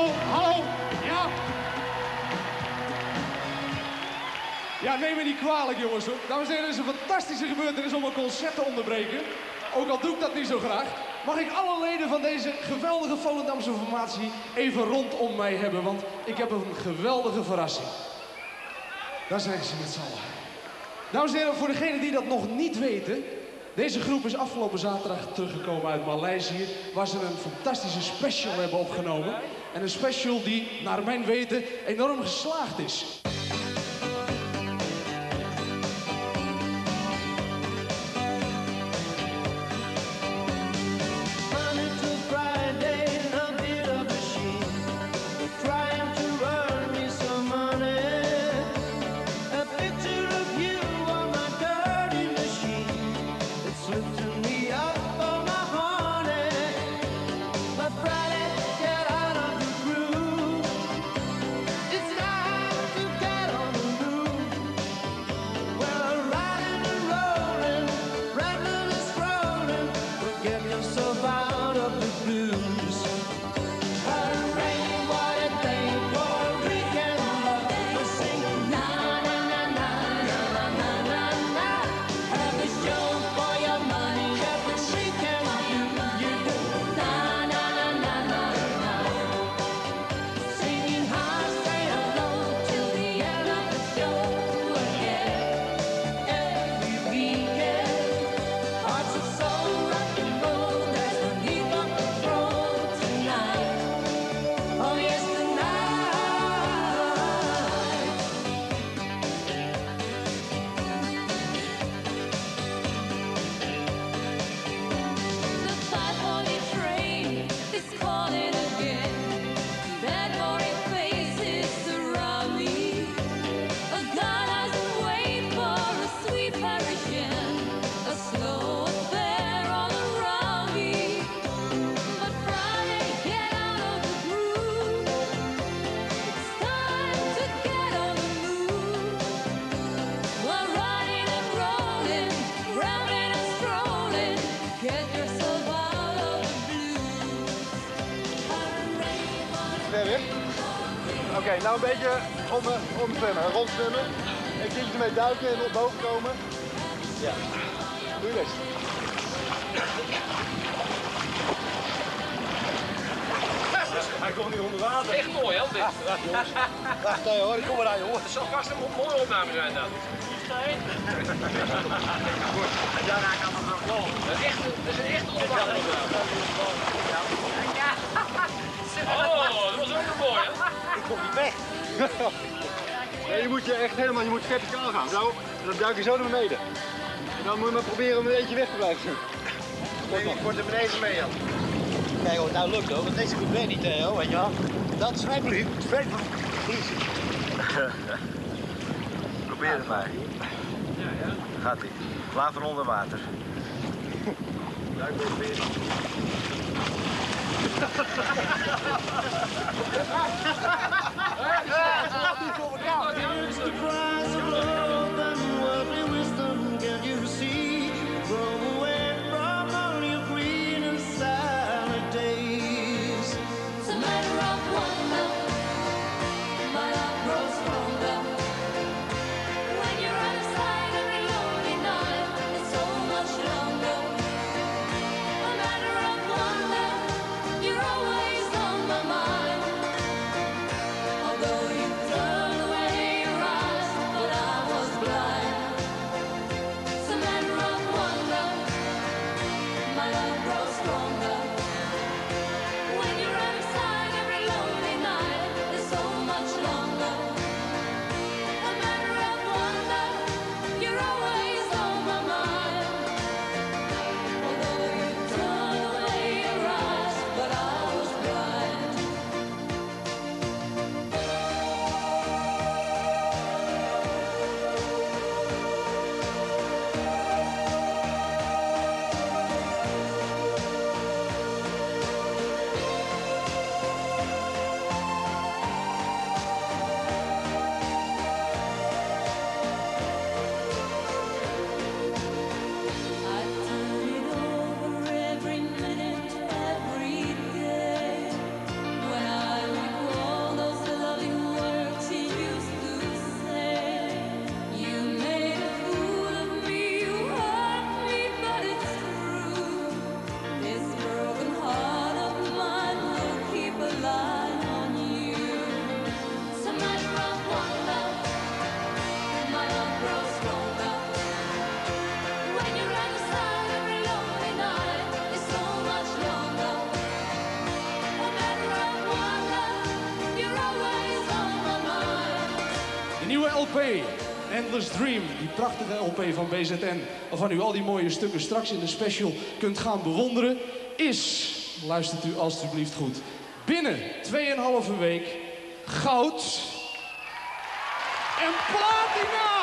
hallo, ja. Ja, neem me niet kwalijk, jongens. Dames en heren, er is een fantastische gebeurtenis om een concert te onderbreken. Ook al doe ik dat niet zo graag. Mag ik alle leden van deze geweldige Volendamse formatie even rondom mij hebben, want ik heb een geweldige verrassing. Daar zijn ze met z'n allen. Dames en heren, voor degenen die dat nog niet weten, deze groep is afgelopen zaterdag teruggekomen uit Maleisië, waar ze een fantastische special hebben opgenomen. En een special die, naar mijn weten, enorm geslaagd is. Oké, nou een beetje omzwemmen, rondzwemmen. Een keertje ermee duiken en op boven komen. Ja, doe je best. Hij komt niet onder water. Echt mooi, hè? Wacht hoor, ik kom eraan, jongen. Het zal vast een mooie opname zijn dan. Ja, hij kan nog gaan vlogen. Dat is een echt onderwater opname. Oh, dat was ook nog mooi, hè? Ik kom niet weg. Nee, je moet je echt helemaal, je moet verticaal gaan. Zo, en dan duik je zo naar beneden. En dan moet je maar proberen om een beetje weg te blijven. Nee, ik word er beneden mee, Jan. Kijk hoe het nou lukt hoor, want deze goed weet niet, Theo, weet je wel. Dat is mijn brief. Probeer het maar. Ja. Gaat ie. Klaar voor onder water. Duik weer. nieuwe LP, Endless Dream. Die prachtige LP van BZN, waarvan u al die mooie stukken straks in de special kunt gaan bewonderen, is, luistert u alstublieft goed, binnen 2,5 week goud en platina!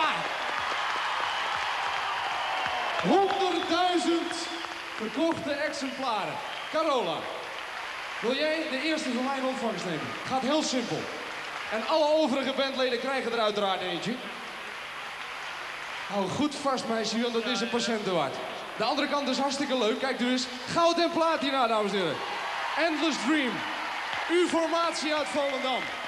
100.000 verkochte exemplaren. Carola, wil jij de eerste van mij in ontvangst nemen? Gaat heel simpel. En alle overige bandleden krijgen er uiteraard eentje. Hou goed vast, meisje, want dat is een patiënten waard. De andere kant is hartstikke leuk. Kijk dus, goud en platina, dames en heren. Endless Dream. Uw formatie uit Volendam.